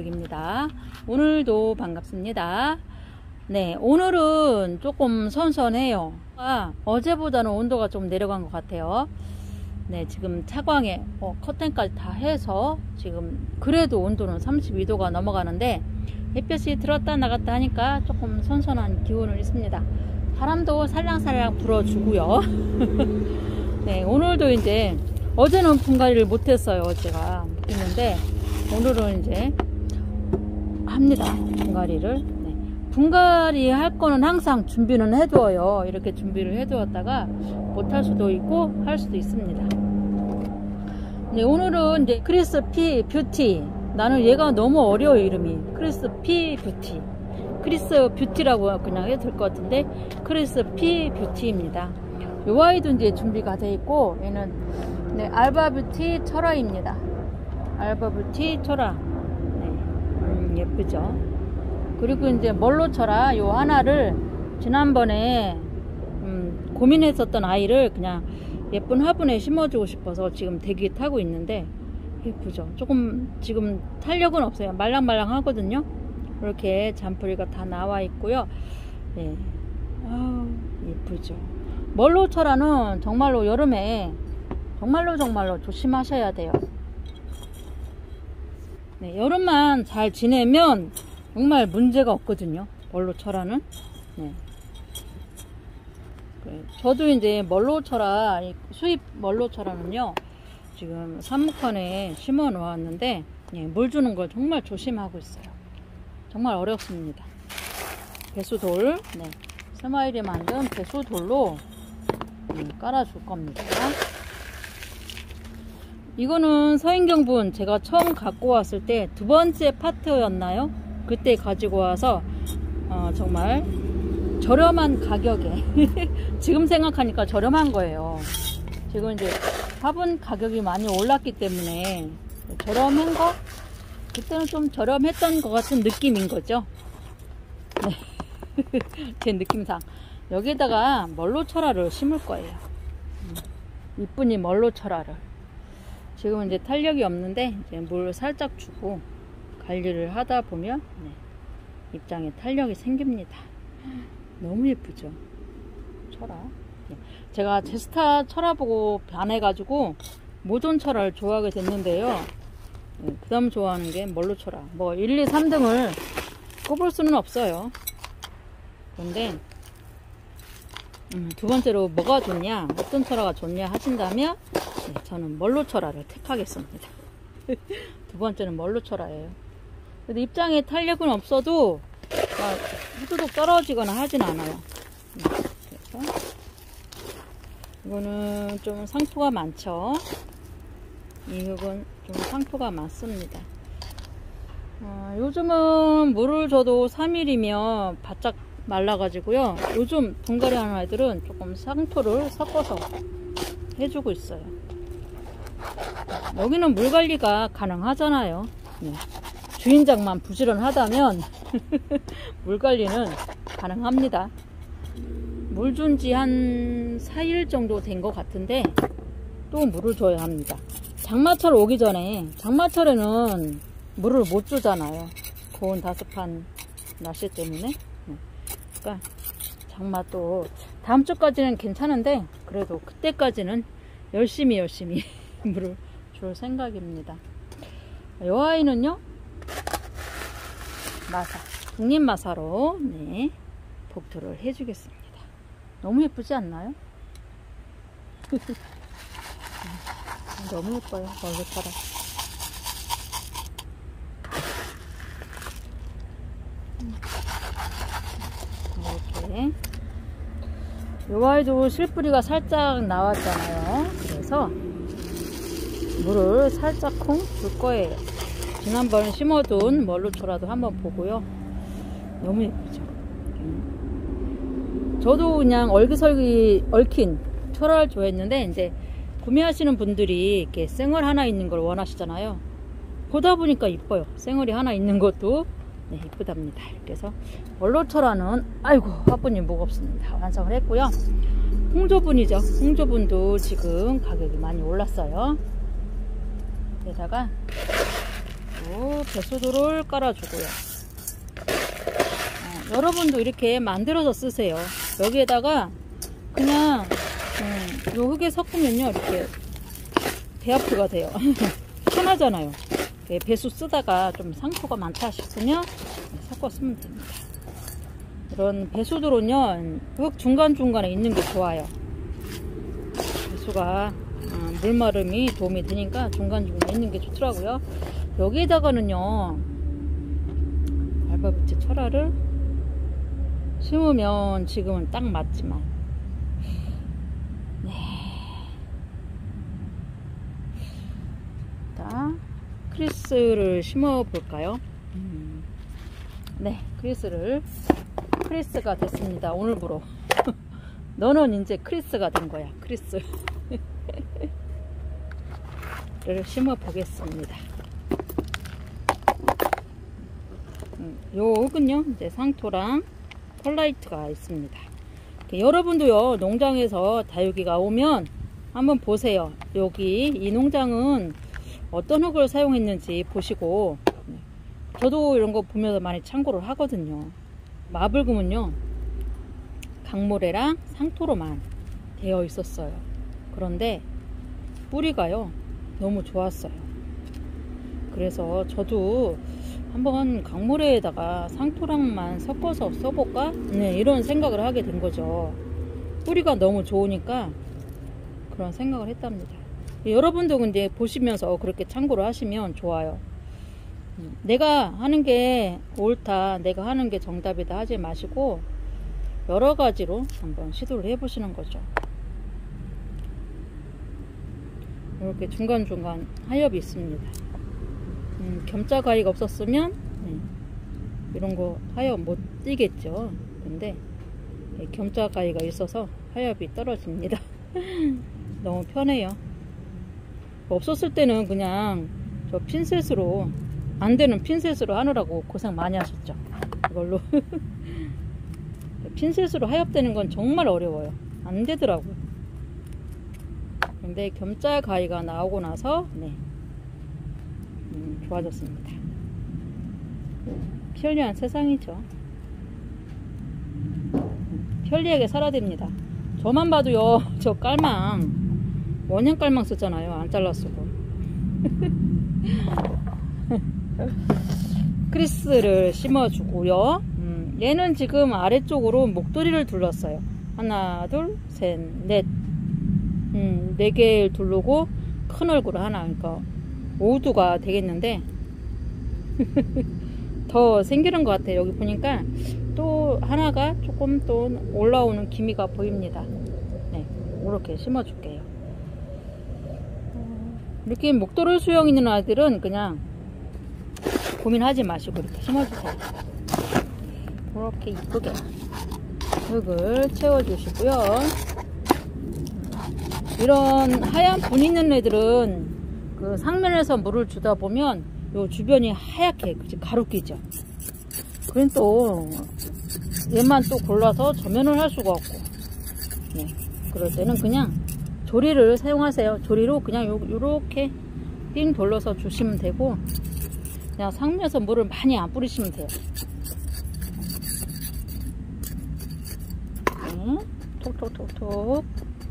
가격입니다. 오늘도 반갑습니다. 네, 오늘은 조금 선선해요. 어제보다는 온도가 좀 내려간 것 같아요. 네, 지금 차광에 커튼까지 다 해서 지금 그래도 온도는 32도가 넘어가는데 햇볕이 들었다 나갔다 하니까 조금 선선한 기온은 있습니다. 바람도 살랑살랑 불어주고요. 네, 오늘도 이제 어제는 분갈이를 못했어요. 제가 못했는데 오늘은 이제 합니다. 분갈이를. 네, 분갈이 할 거는 항상 준비는 해두어요. 이렇게 준비를 해두었다가 못할 수도 있고 할 수도 있습니다. 네, 오늘은 이제 크리스 피 뷰티. 나는 얘가 너무 어려워요. 이름이 크리스 피 뷰티. 크리스 뷰티라고 그냥 해도 될 것 같은데 크리스 피 뷰티입니다. 요 아이도 이제 준비가 돼 있고 얘는 네, 알바 뷰티 철화입니다. 알바 뷰티 철화. 네, 예쁘죠. 그리고 이제 멀로 철화 요 하나를 지난번에 고민했었던 아이를 그냥 예쁜 화분에 심어주고 싶어서 지금 대기 타고 있는데 예쁘죠. 조금 지금 탄력은 없어요. 말랑말랑 하거든요. 이렇게 잔뿌리가 다 나와 있고요. 네. 아우, 예쁘죠. 멀로 철화는 정말로 여름에 정말로 조심하셔야 돼요. 네, 여름만 잘 지내면 정말 문제가 없거든요. 멀로 철화는. 네. 저도 이제 멀로 철화, 수입 멀로 철화는요, 지금 삽목판에 심어 놓았는데, 예, 물 주는 걸 정말 조심하고 있어요. 정말 어렵습니다. 배수돌, 네, 스마일이 만든 배수돌로 깔아줄 겁니다. 이거는 서인경분 제가 처음 갖고 왔을 때 두 번째 파트였나요? 그때 가지고 와서 정말 저렴한 가격에 지금 생각하니까 저렴한 거예요. 지금 이제 화분 가격이 많이 올랐기 때문에 저렴한 거? 그때는 좀 저렴했던 것 같은 느낌인 거죠. 네. 제 느낌상 여기에다가 멀로 철화를 심을 거예요. 이쁜이 멀로 철화를. 지금은 이제 탄력이 없는데 이제 물 살짝 주고 관리를 하다 보면 네, 입장에 탄력이 생깁니다. 너무 예쁘죠. 철화. 네. 제가 제스타 철화 보고 반해가지고 모던 철화를 좋아하게 됐는데요. 네, 그 다음 좋아하는 게 멀로 철화. 뭐 1, 2, 3등을 꼽을 수는 없어요. 그런데 두 번째로 뭐가 좋냐, 어떤 철화가 좋냐 하신다면 네, 저는 멀로 철화를 택하겠습니다. 두 번째는 멀로 철화예요. 근데 입장에 탄력은 없어도 후두둑 떨어지거나 하진 않아요. 그래서 이거는 좀 상토가 많죠. 이건 좀 상토가 많습니다. 요즘은 물을 줘도 3일이면 바짝 말라가지고요. 요즘 분갈이 하는 아이들은 조금 상토를 섞어서 해주고 있어요. 여기는 물 관리가 가능하잖아요. 네. 주인장만 부지런하다면 물 관리는 가능합니다. 물 준 지 한 4일 정도 된 것 같은데 또 물을 줘야 합니다. 장마철 오기 전에, 장마철에는 물을 못 주잖아요. 고온 다습한 날씨 때문에. 그러니까 장마 또 다음 주까지는 괜찮은데 그래도 그때까지는 열심히 물을 줄 생각입니다. 이 아이는요, 마사, 독립마사로 네, 복토를 해주겠습니다. 너무 예쁘지 않나요? 너무 예뻐요. 멀로 철화. 이렇게 요 아이도 실뿌리가 살짝 나왔잖아요. 그래서 물을 살짝 콩 줄 거예요. 지난번 심어둔 멀로 철화도 한번 보고요. 너무 예쁘죠. 저도 그냥 얼기설기 얽힌 철화를 좋아했는데 이제 구매하시는 분들이 이렇게 쌩얼 하나 있는 걸 원하시잖아요. 보다 보니까 이뻐요. 쌩얼이 하나 있는 것도 네, 이쁘답니다. 그래서 멀로 철화는 아이고 화분이 무겁습니다. 완성을 했고요. 홍조분이죠. 홍조분도 지금 가격이 많이 올랐어요. 여기다가 그리고 배수도를 깔아주고요. 여러분도 이렇게 만들어서 쓰세요. 여기에다가 그냥 요 흙에 섞으면요 이렇게 배합프가 돼요. 편하잖아요. 배수 쓰다가 좀 상토가 많다 싶으면 섞어 쓰면 됩니다. 이런 배수도는요 흙 중간중간에 있는 게 좋아요. 배수가 물마름이 도움이 되니까 중간중간에 있는 게 좋더라고요. 여기에다가는요 알바비치 철화를 심으면 지금은 딱 맞지만 네. 자, 크리스를 심어 볼까요? 네, 크리스가 됐습니다. 오늘부로 너는 이제 크리스가 된 거야. 크리스를 심어 보겠습니다. 요 흙은요 이제 상토랑 펄라이트가 있습니다. 여러분도요 농장에서 다육이가 오면 한번 보세요. 여기 이 농장은 어떤 흙을 사용했는지 보시고, 저도 이런 거 보면서 많이 참고를 하거든요. 마블금은요 강모래랑 상토로만 되어 있었어요. 그런데 뿌리가요 너무 좋았어요. 그래서 저도 한번 강모래에다가 상토랑만 섞어서 써볼까? 네, 이런 생각을 하게 된 거죠. 뿌리가 너무 좋으니까 그런 생각을 했답니다. 여러분도 근데 보시면서 그렇게 참고를 하시면 좋아요. 내가 하는 게 옳다, 내가 하는 게 정답이다 하지 마시고 여러 가지로 한번 시도를 해보시는 거죠. 이렇게 중간중간 하엽이 있습니다. 겸자 가위가 없었으면 이런 거 하엽 못 띄겠죠. 근데 겸자 가위가 있어서 하엽이 떨어집니다. 너무 편해요. 없었을 때는 그냥 저 핀셋으로, 안 되는 핀셋으로 하느라고 고생 많이 하셨죠. 이걸로 핀셋으로 하엽되는 건 정말 어려워요. 안 되더라고요. 근데 겸자 가위가 나오고 나서 좋아졌습니다. 편리한 세상이죠. 편리하게 살아야 됩니다. 저만 봐도요 저 깔망 원형 깔망 쓰잖아요. 안 잘라쓰고 크리스를 심어주고요. 얘는 지금 아래쪽으로 목도리를 둘렀어요. 하나 둘 셋 넷, 4개를 두르고 큰 얼굴 하나, 그러니까 5두가 되겠는데 더 생기는 것 같아요. 여기 보니까 또 하나가 조금 또 올라오는 기미가 보입니다. 네, 이렇게 심어줄게요. 이렇게 목도리 수영 있는 아이들은 그냥 고민하지 마시고 이렇게 심어주세요. 이렇게 이쁘게 흙을 채워주시고요. 이런 하얀 분 있는 애들은 그 상면에서 물을 주다 보면 요 주변이 하얗게 그치 가루끼죠. 그럼 또 얘만 또 골라서 저면을 할 수가 없고, 네, 그럴 때는 그냥 조리를 사용하세요. 조리로 그냥 요렇게 삥 돌려서 주시면 되고, 그냥 상면에서 물을 많이 안 뿌리시면 돼요. 네, 톡톡톡톡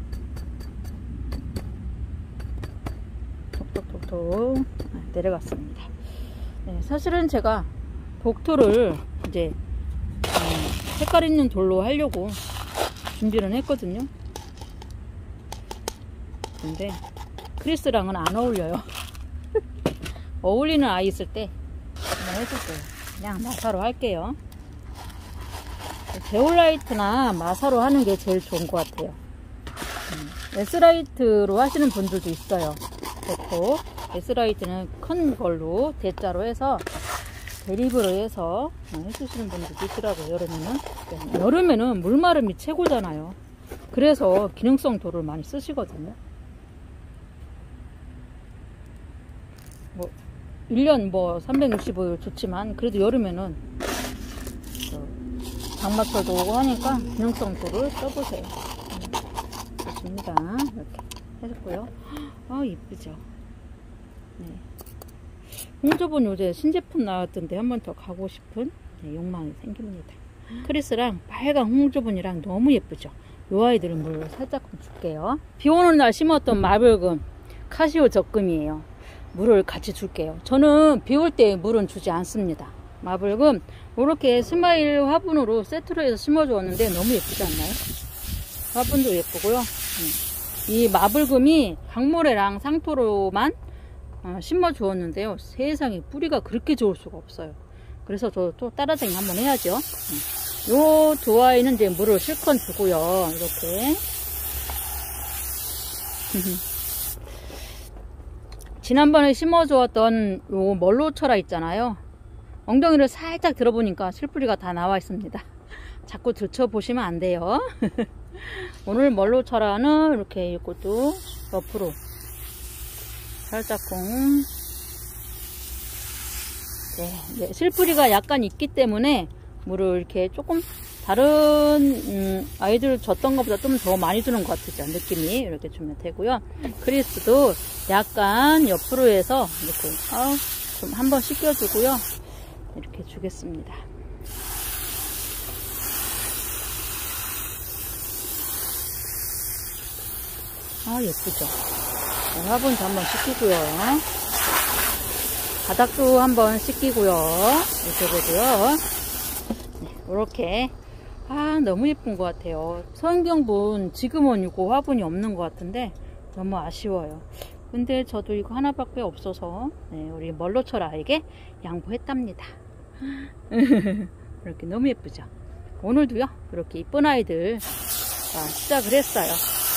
톡톡톡톡 내려갔습니다. 네, 사실은 제가 복토를 이제 색깔 있는 돌로 하려고 준비를 했거든요. 근데 크리스랑은 안 어울려요. 어울리는 아이 있을 때 한번 해줄게요. 그냥 마사로 할게요. 제올라이트나 마사로 하는 게 제일 좋은 것 같아요. S라이트로 하시는 분들도 있어요. 그렇고 S라이트는 큰 걸로 대자로 해서 대립으로 해서 해주시는 분들도 있더라고요. 여름에는 물마름이 최고잖아요. 그래서 기능성 돌을 많이 쓰시거든요. 뭐 1년 뭐 365일 좋지만 그래도 여름에는 장마철도 오고 하니까 기능성 돌을 써보세요. 좋습니다. 이렇게 해줬고요. 아, 이쁘죠. 네. 홍조본 요새 신제품 나왔던데 한 번 더 가고 싶은 욕망이 생깁니다. 크리스랑 빨간 홍조본이랑 너무 예쁘죠. 요 아이들은 물을 살짝 줄게요. 비 오는 날 심었던 마블금, 카시오 적금이에요. 물을 같이 줄게요. 저는 비 올 때 물은 주지 않습니다. 마블금 이렇게 스마일 화분으로 세트로 해서 심어 주었는데 너무 예쁘지 않나요? 화분도 예쁘고요. 이 마블금이 강모래랑 상토로만 심어 주었는데요. 세상에 뿌리가 그렇게 좋을 수가 없어요. 그래서 저 또 따라쟁이 한번 해야죠. 요 두 아이는 이제 물을 실컷 주고요. 이렇게. 지난번에 심어 주었던 요 멀로철화 있잖아요. 엉덩이를 살짝 들어보니까 실뿌리가 다 나와 있습니다. 자꾸 들춰보시면 안 돼요. 오늘 멀로철화는 이렇게 이것도 옆으로 살짝쿵. 네, 실뿌리가 약간 있기 때문에 물을 이렇게 조금 다른 아이들 줬던 것보다 좀 더 많이 주는 것 같죠. 느낌이 이렇게 주면 되고요. 크리스도 약간 옆으로 해서 이렇게 좀 한번 씻겨주고요. 이렇게 주겠습니다. 예쁘죠. 네, 화분도 한번 씻기고요. 바닥도 한번 씻기고요. 이렇게 되고요. 네, 이렇게 너무 예쁜 것 같아요. 성경분 지금은 이거 화분이 없는 것 같은데 너무 아쉬워요. 근데 저도 이거 하나밖에 없어서 우리 멀로철아에게 양보했답니다. 이렇게 너무 예쁘죠. 오늘도요 이렇게 이쁜 아이들 시작을 했어요.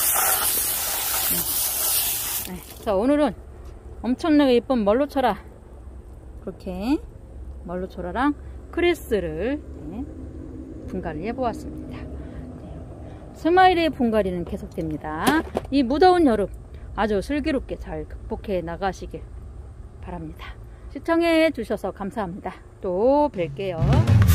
자, 오늘은 엄청나게 예쁜 멀로철아, 그렇게 멀로철아랑 크리스를 분갈이 해보았습니다. 스마일의 분갈이는 계속됩니다. 이 무더운 여름 아주 슬기롭게 잘 극복해 나가시길 바랍니다. 시청해 주셔서 감사합니다. 또 뵐게요.